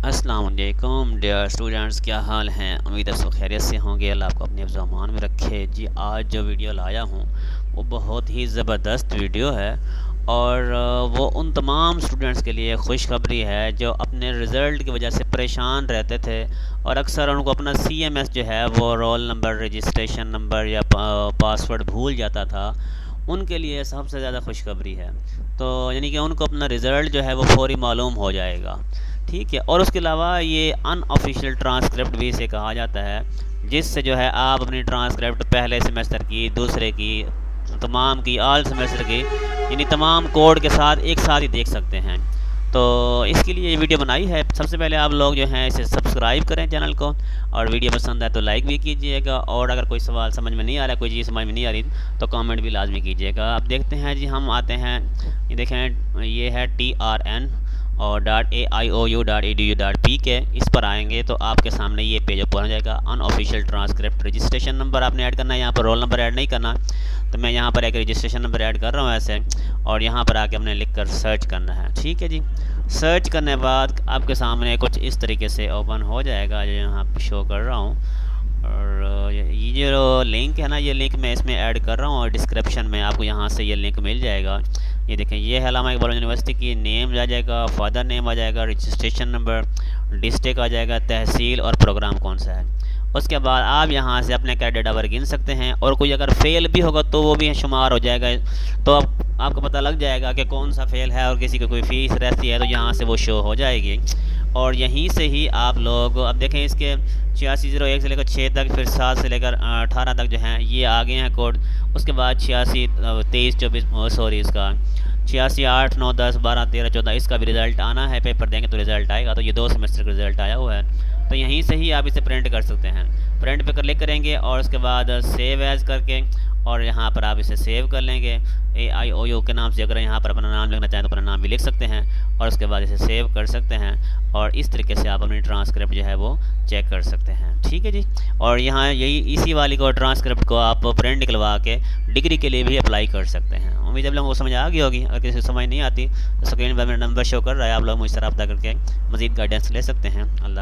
अस्सलाम वालेकुम dear students, क्या हाल हैं। उम्मीद है सब खैरियत से होंगे। अल्लाह आपको अपने ज़मान में रखे जी। आज जो वीडियो लाया हूँ वो बहुत ही ज़बरदस्त वीडियो है और वो उन तमाम स्टूडेंट्स के लिए खुशखबरी है जो अपने रिज़ल्ट की वजह से परेशान रहते थे और अक्सर उनको अपना CMS जो है वो रोल नंबर, रजिस्ट्रेशन नंबर या पासवर्ड भूल जाता था। उनके लिए सबसे ज़्यादा खुशखबरी है। तो यानी कि उनको अपना रिज़ल्ट जो है वो फ़ौरी मालूम हो जाएगा, ठीक है। और उसके अलावा ये अनऑफिशियल ट्रांसक्रिप्ट भी इसे कहा जाता है, जिससे जो है आप अपनी ट्रांसक्रिप्ट पहले सेमेस्टर की, दूसरे की, तमाम की, ऑल सेमेस्टर की, यानी तमाम कोड के साथ एक साथ ही देख सकते हैं। तो इसके लिए ये वीडियो बनाई है। सबसे पहले आप लोग जो हैं इसे सब्सक्राइब करें चैनल को, और वीडियो पसंद आए तो लाइक भी कीजिएगा। और अगर कोई सवाल समझ में नहीं आ रहा, कोई चीज़ समझ में नहीं आ रही, तो कमेंट भी लाजमी कीजिएगा। अब देखते हैं जी, हम आते हैं, ये देखें, ये है TRN और .aiou.edu.pk। इस पर आएंगे तो आपके सामने ये पेज ओपन हो जाएगा। अनऑफिशियल ट्रांसक्रिप्ट, रजिस्ट्रेशन नंबर आपने ऐड करना है, यहाँ पर रोल नंबर ऐड नहीं करना। तो मैं यहाँ पर एक रजिस्ट्रेशन नंबर ऐड कर रहा हूँ ऐसे, और यहाँ पर आके हमने लिख कर सर्च करना है, ठीक है जी। सर्च करने के बाद आपके सामने कुछ इस तरीके से ओपन हो जाएगा, जो यहाँ पर शो कर रहा हूँ। और ये जो लिंक है ना, ये लिंक मैं इसमें ऐड कर रहा हूँ, और डिस्क्रिप्शन में आपको यहाँ से ये लिंक मिल जाएगा। ये देखें, ये है अल्लामा इकबाल यूनिवर्सिटी की नेम आ जाएगा, फादर नेम आ जाएगा, रजिस्ट्रेशन नंबर, डिस्ट्रिक्ट आ जाएगा, तहसील और प्रोग्राम कौन सा है। उसके बाद आप यहाँ से अपने कैडेट आवर गिन सकते हैं, और कोई अगर फेल भी होगा तो वो भी शुमार हो जाएगा। तो आपको पता लग जाएगा कि कौन सा फेल है, और किसी को कोई फ़ीस रहती है तो यहाँ से वो शो हो जाएगी। और यहीं से ही आप लोग अब देखें, इसके 8601 से लेकर 6 तक, फिर 7 से लेकर 18 तक जो हैं ये आ गए हैं कोड। उसके बाद 86 23 24 सॉरी इसका 86 8 9 10 12 13 14 इसका भी रिज़ल्ट आना है। पेपर देंगे तो रिज़ल्ट आएगा। तो ये 2 सेमेस्टर का रिज़ल्ट आया हुआ है। तो यहीं से ही आप इसे प्रिंट कर सकते हैं। प्रिंट पे क्लिक करेंगे और उसके बाद सेव एज़ करके, और यहाँ पर आप इसे सेव कर लेंगे AIOU के नाम से। अगर यहाँ पर अपना नाम लिखना चाहें तो अपना नाम भी लिख सकते हैं, और उसके बाद इसे सेव कर सकते हैं। और इस तरीके से आप अपनी ट्रांसक्रिप्ट जो है वो चेक कर सकते हैं, ठीक है जी। और यहाँ यही इसी वाली को ट्रांसक्रिप्ट को आप प्रिंट निकलवा के डिग्री के लिए भी अप्लाई कर सकते हैं। उम्मीद है आप लोगों को समझ आ गई होगी। अगर किसी को समझ नहीं आती तो स्क्रीन पर मेरा नंबर शो कर रहा है, आप लोग मुझसे रब्ता करके मज़ीद गाइडेंस ले सकते हैं। अल्लाह।